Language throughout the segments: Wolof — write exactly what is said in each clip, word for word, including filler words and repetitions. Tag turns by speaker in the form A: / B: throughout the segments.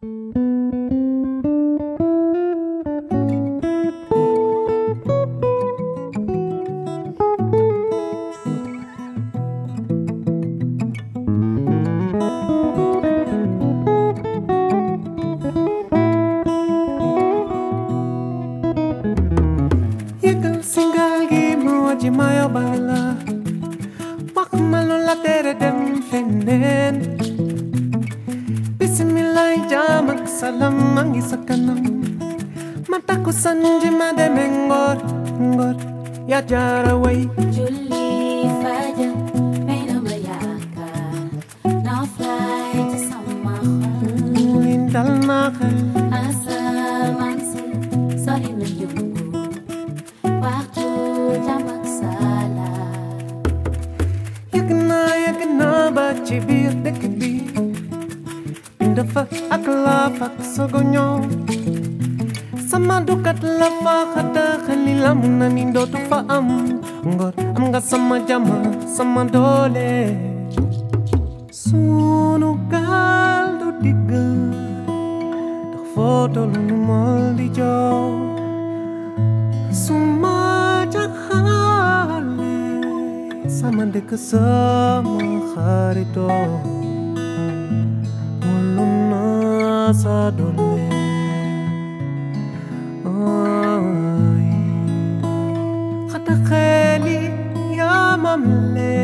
A: Maya bala Wak malula tere dem fenen Bismillah jamak salam mangi sakanam Mataku sanji mademe ngor ngor Ya jaraway
B: Julie faja Meino mayaka Now fly to Samakhal
A: Lindal nakal
B: Asal mansil Sorry na yungu Waktu jamak sala
A: Yakna yakna bachi bir dekbi Pindafa akla fak sogonyo Sama dukat lafa khata khalilam nanindo tu faam Ngor amga sama jama sama dole Sunugal du digga Tak foto lumal di jaw Suma jakhale Sama dek sama kharito Muluna sa dole Khata khali ya mamle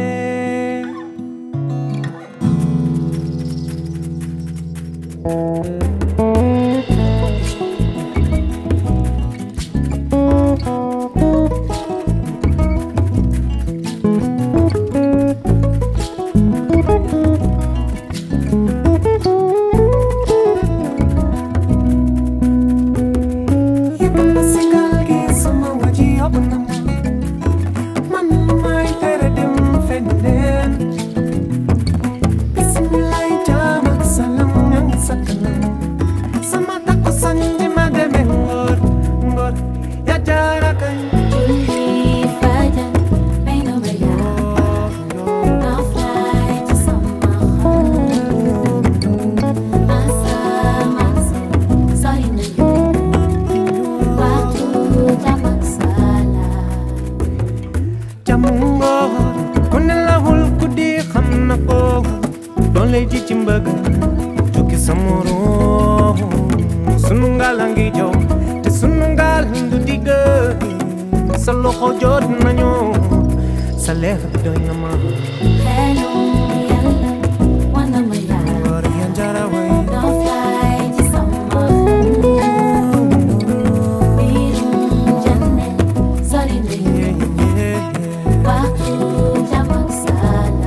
A: Leji chimbaga Juki samoro Sunungal hangi jo Te sunungal hindu diga Saloko jod nanyo Saleh doy nama
B: Hello yalla Wana mayala
A: Gorian jaraway
B: Don't fly to Samakhal Birung janne Sorry na yungu Waktu jamak sala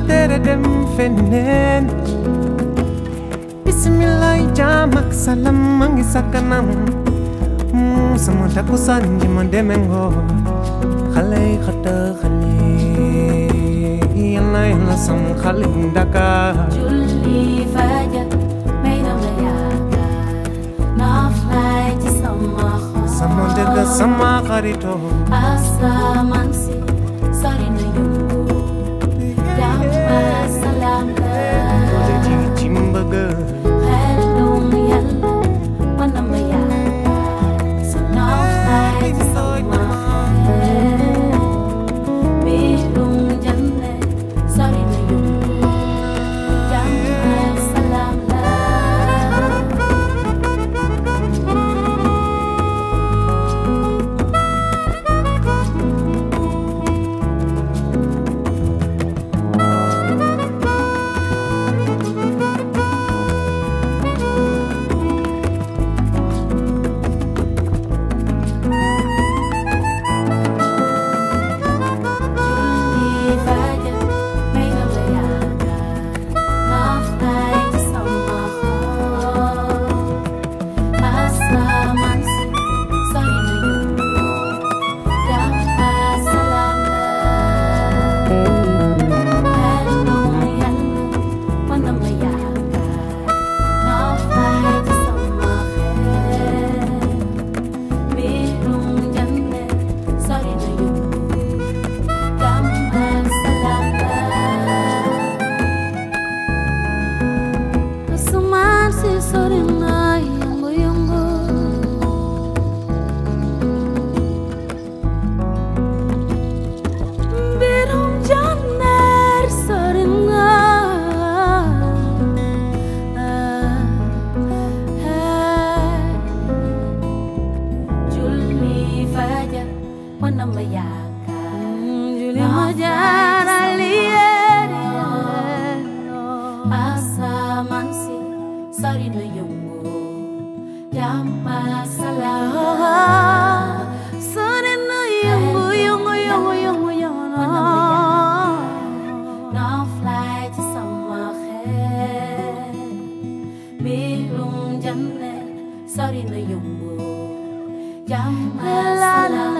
A: tere dem feneen bismillah jàmm ak salaam ma ngi sa kanam sama takkusaan ji ma demengo xale yi xata xale yàlla yàlla sama xale yi Dakar
B: julli fajar may na ma yaakaar noflaay ci sama xol
A: sama dëgg sama xarito
B: asamaan si sori na yëngu jàmm ak salaam la
A: wala ji ci mbëgg
B: xelum yàlla mën na ma yaakaar noflaay ci sama xol biirum janne sori na yëngu jàmm ak salaam la Sorry no yungu, jamba salam. Sorry no yungu, yungu, yungu, yungu, yungu. No fly to somewhere. Birum janne, sorry no yungu, jamba salam.